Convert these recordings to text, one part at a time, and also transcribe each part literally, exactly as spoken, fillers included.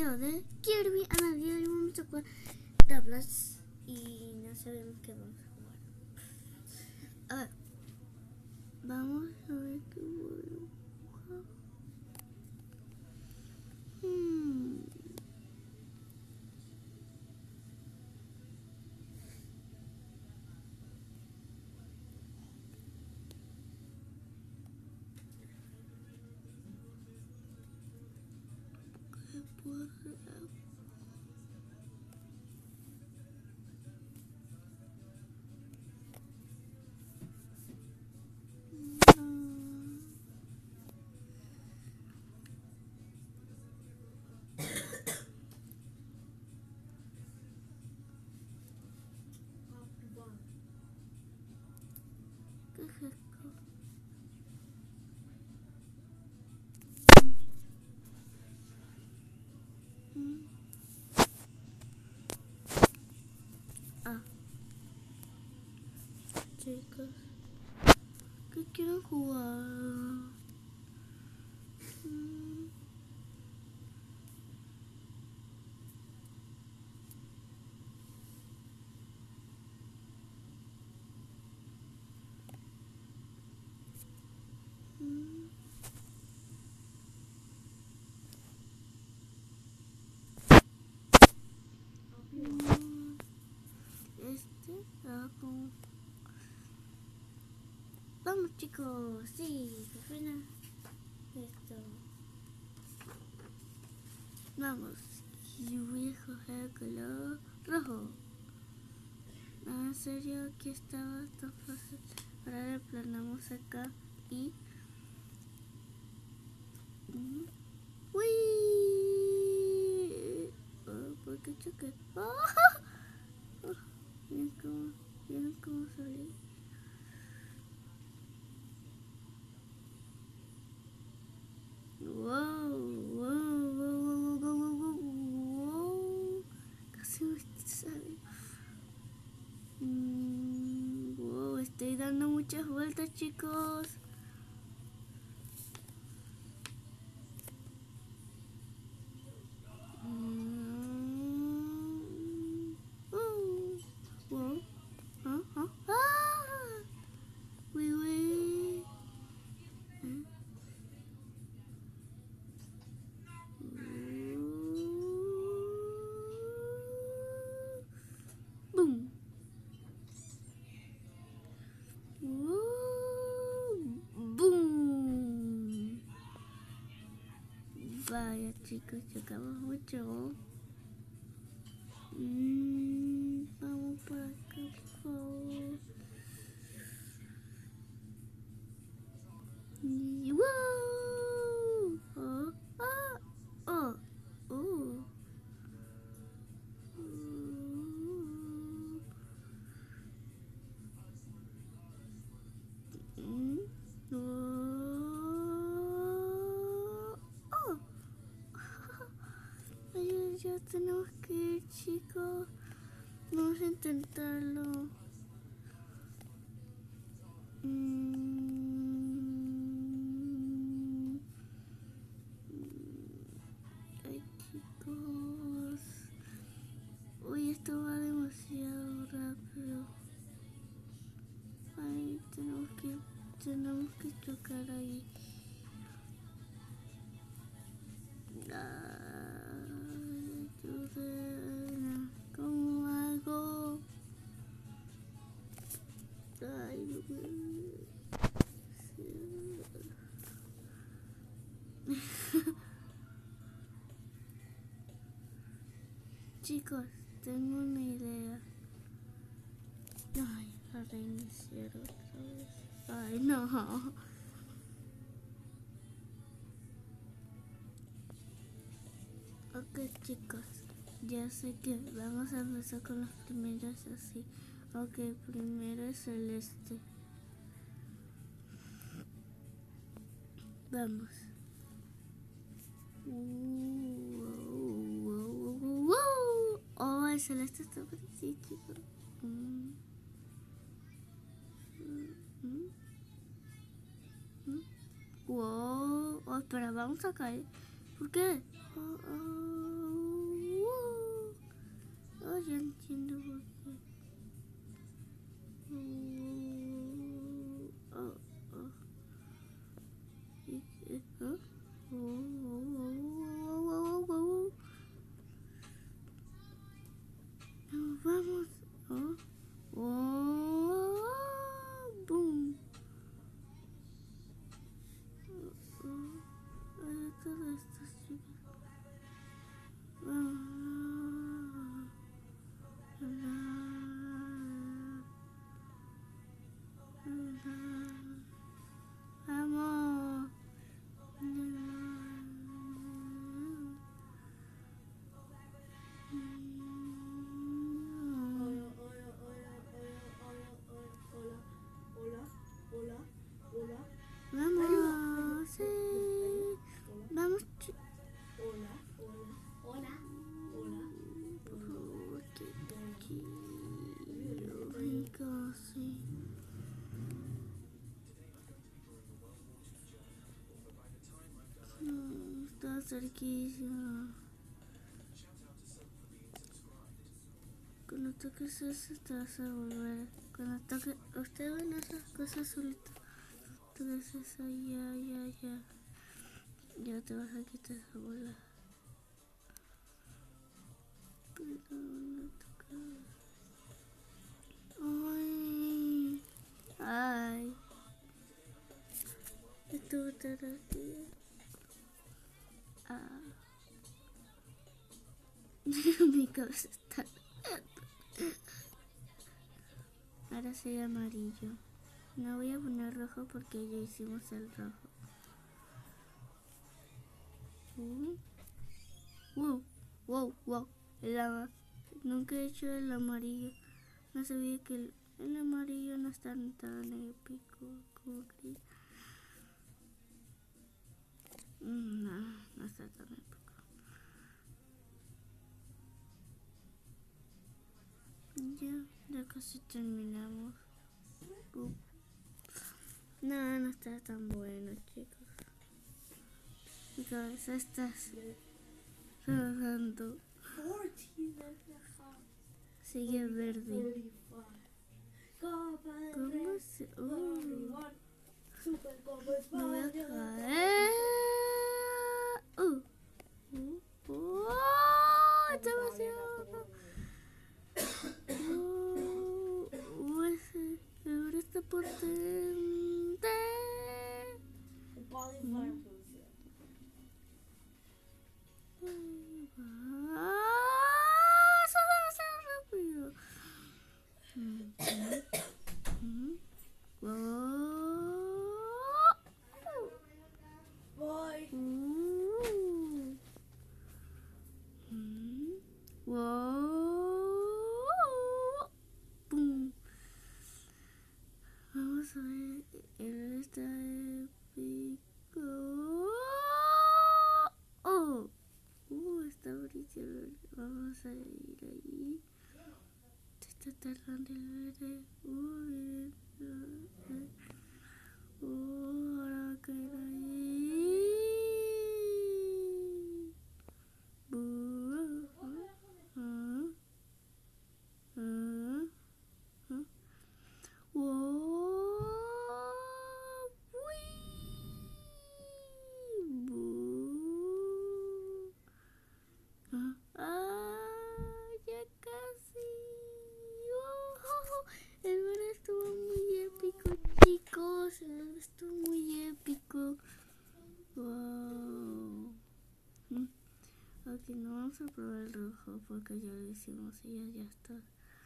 video de Kirby a nadie y vamos a jugar tablas y no sabemos qué vamos a jugar. A ver, vamos a ver qué voy a jugar. Hmm. ¿Qué puedo hacer? ¿Qué es esto? Mm. Ah, chicos, ¿qué quieren jugar? Mm. Mm. Este, ah, como... Vamos chicos, sí, qué pena esto. Vamos, y voy a escoger el color rojo. No, en serio, aquí estaba tan fácil. Ahora le planamos acá y... ¡Uy! Oh, ¿por qué choqué? ¡Oh! Oh, miren cómo, miren cómo salí. Wow, wow, wow, wow, wow, wow, wow. Casi me sale. Mm, wow, estoy dando muchas vueltas, chicos. Mm, uh, wow, ah, ah, ah. Uy, uy. ¿Eh? Boom. Boom. Vaya chicos, chocamos mucho. Mm, vamos por acá, por favor. Y wow. Oh, oh, oh, oh. Mm, oh, oh. Ay, ya tenemos que ir, chicos. Vamos a intentarlo. Mm. Ay, chicos. Uy, esto va demasiado rápido. Ay, tenemos que, tenemos que chocar ahí. Ay, ayuda. ¿Cómo hago? Ay, chicos, tengo una idea. Ay, a reiniciar otra vez. Ay, no. Ok, chicos, ya sé que vamos a empezar con los primeros así. Ok, primero es celeste. Vamos. Uh, uh, uh, uh, uh. Oh, el celeste está por aquí, chicos. Mm. Mm. Mm. Wow. Oh, espera, vamos a caer. ¿Por qué? Oh, oh. cerquísima. Cuando toques eso te vas a volver. Cuando toques, ustedes ven esas cosas solitas. Toques eso, ya, ya, ya. Ya te vas a quitar esa bola. Pero no toques. Ay, ay. Estuvo tan rápido. Ah. Mi cabeza está. Ahora soy amarillo. No voy a poner rojo porque ya hicimos el rojo. Uh. Wow, wow, wow. El ama. Nunca he hecho el amarillo. No sabía que el, el amarillo no es tan, tan épico como creí. No, no está tan épico. Ya, ya casi terminamos. Uh. No, no está tan bueno, chicos. Mi cabeza está rodando. Sigue verde. ¿Cómo se...? Uh. Me voy a caer. Uh. Uh. Oh, está demasiado. Uh. Uh, ese. Ahora está potente. Mm. ¡Ah! ¡Eso es demasiado rápido! Mm, mm, mm. ¡Oh! Voy. Uh. Mm. ¡Wow! ¡Pum! Vamos a ver. El está épico. ¡Oh! Uh, está brillando. Vamos a ir ahí. Se está tardando el verde. Uy, uh, ahora va a caer ahí. Uh, uh, uh, uh, uh. Wow. Uy. Uh. Ah, ah, ya casi. Oh, el verde estuvo muy épico, chicos. El verde estuvo muy épico. Wow. Mm. Ok, no vamos a probar el rojo porque ya lo hicimos y ya, ya está.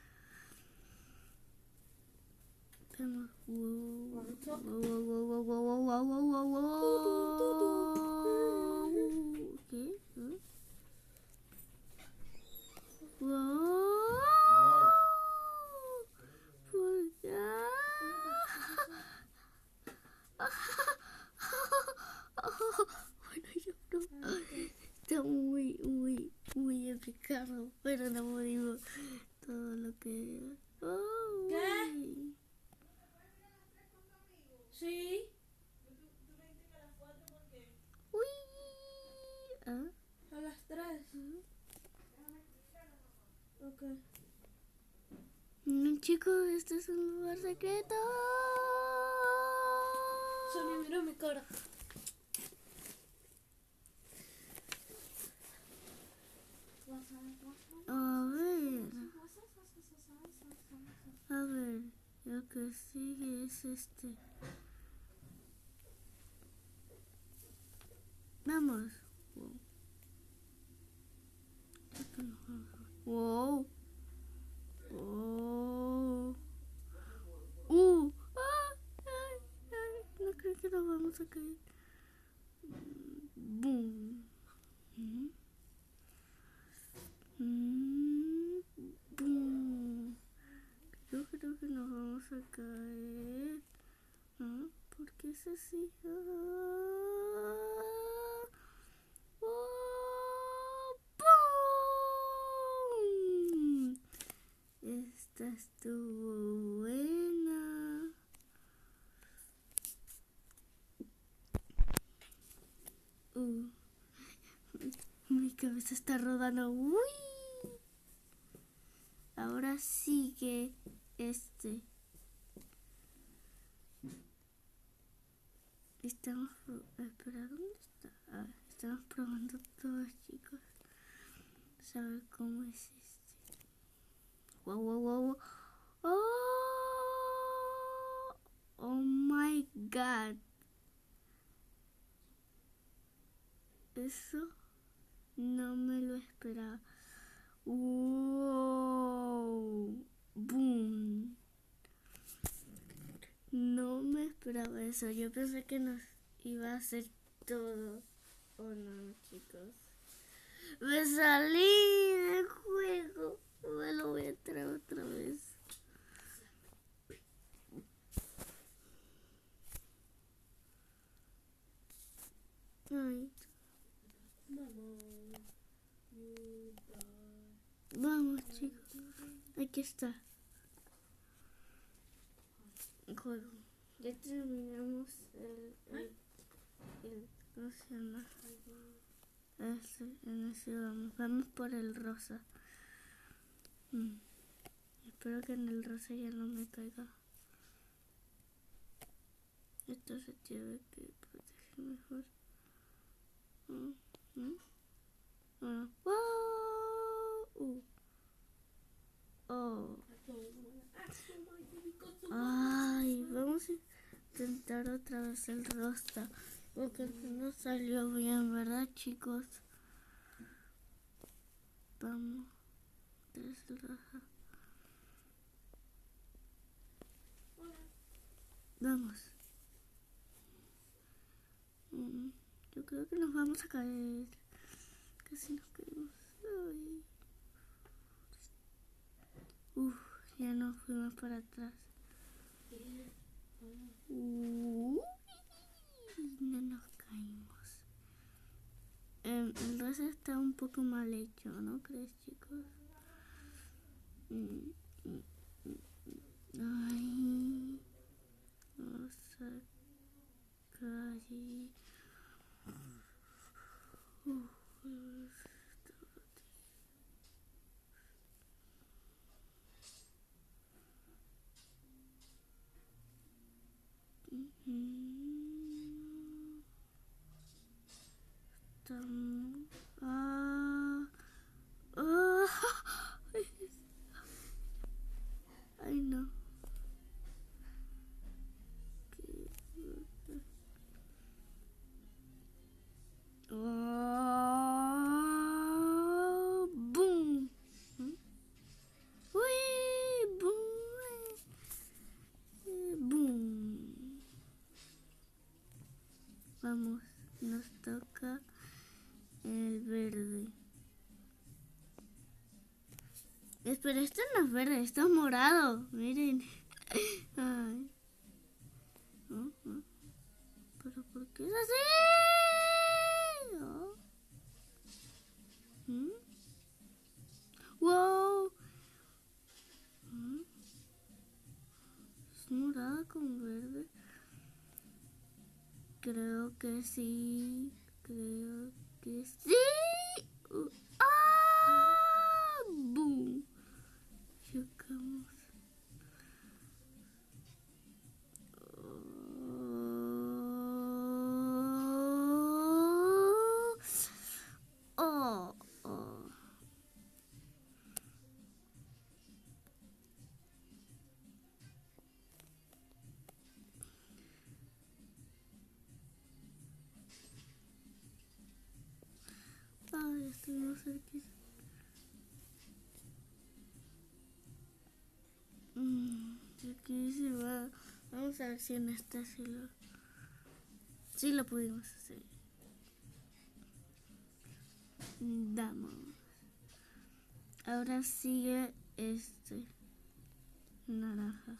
Tenemos. Wow. Wow, wow, wow, wow, wow, wow, wow, wow. ¿Qué? ¿Eh? Wow. Por acá. Bueno, yo no. Está muy, muy, muy épico, pero no pudimos todo lo que. Oh, ¿Qué? uy. Sí. Uy. ¿Ah? A las tres. Ok. No, chicos, este es un lugar secreto. Sony, mira mi cara. A ver. A ver, lo que sigue es este. Vamos. Wow. Wow. Uh. Ah, ay, ay, no creo que nos vamos a caer. Boom. Mm. Mm. Boom. Yo creo que nos vamos a caer. ¿Ah? ¿Por qué es así? Ah. Oh, ¡pum! Esta estuvo buena. Uh, cabeza está rodando. Uy. Ahora sigue este. Estamos... Espera, ¿dónde está? A ver, estamos probando todos, chicos. Saber cómo es este. Wow, wow, wow. Oh, oh my God. Eso no me lo esperaba. Wow. Boom. No me esperaba eso. Yo pensé que nos iba a hacer todo. Oh no, chicos. Me salí del juego. Me lo voy a entrar otra vez. Ay. Vamos, chicos. Aquí está. Juego. Ya terminamos el, el, el ¿cómo se llama? Este, en ese vamos. Vamos por el rosa. Mm. Espero que en el rosa ya no me caiga. Esto se tiene que proteger mejor. Mm. Mm. Ah. Wow. Uh. Oh. Ay, vamos a intentar otra vez el rosa. Porque no salió bien, ¿verdad, chicos? Vamos. Tres el rosa. Vamos. Mm, yo creo que nos vamos a caer. Casi nos caemos. Ay. Uf, ya nos fuimos para atrás. Uy, no nos caímos. Eh, el rosa está un poco mal hecho, ¿no crees, chicos? Mm, mm, mm, ay, vamos a caer. Uf, Estamos... Ah, ah, ay, no. Oh, boom. Uy, boom. Boom. Vamos, nos toca el verde. Espera, esto no es verde, esto es morado. Miren. Ay. Uh, uh. ¿Pero por qué es así? Oh. ¿Mm? ¡Wow! ¿Mm? ¿Es morada con verde? Creo que sí. Creo que sí. Uh, ¡ah! ¡Boom! Chocamos. Oh, oh. Ay, estoy muy cerquita. Mm, aquí se va. Vamos a ver si en esta sí lo, sí lo pudimos hacer. Vamos. Ahora sigue este naranja.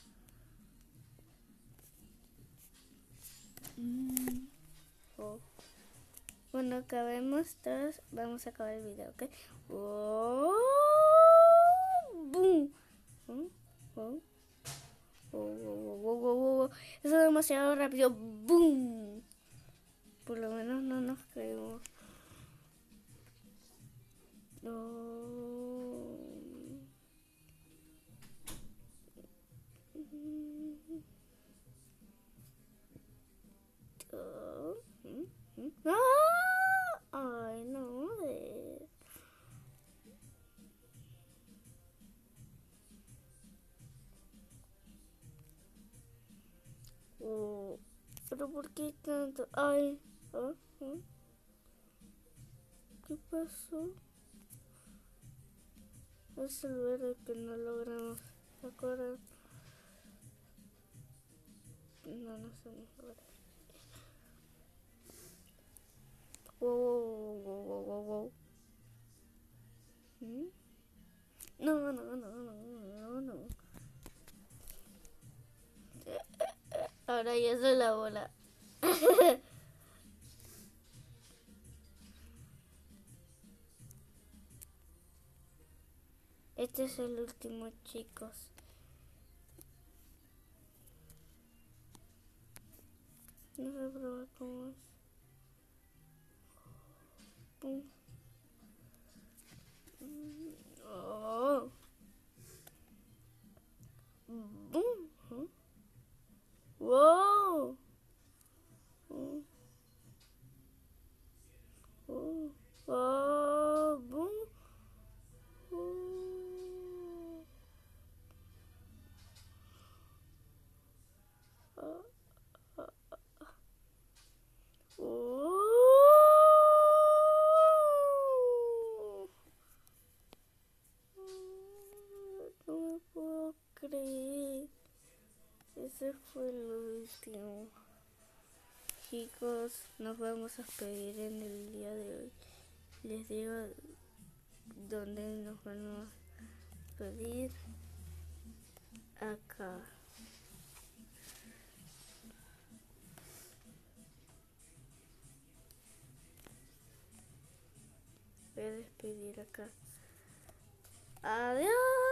Mm. Oh. Cuando acabemos todos, vamos a acabar el video, ¿ok? Oh, boom. Oh, oh. Oh, oh, oh, oh, oh. Eso es demasiado rápido. ¡Boom! Por lo menos no nos caemos. No. ¡Ah! Ay, no. eh. Oh, pero ¿por qué tanto? Ay, ah, ah. ¿Qué pasó? Es el verde que no logramos. ¿Se acuerdan? No, no somos verdes. Wow, wow, wow, wow, wow, wow. ¿Mm? No, no, no, no, no, no. Ahora yo soy la bola. Este es el último, chicos. No sé probar cómo es. Pum. Oh. Boom. Huh? Wow. Oh. Oh. Oh. Boom. Oh. Oh. Oh. No me puedo creer. Ese fue el último. Chicos, nos vamos a despedir en el día de hoy. Les digo dónde nos van a pedir. Acá. Voy a despedir acá. Adiós.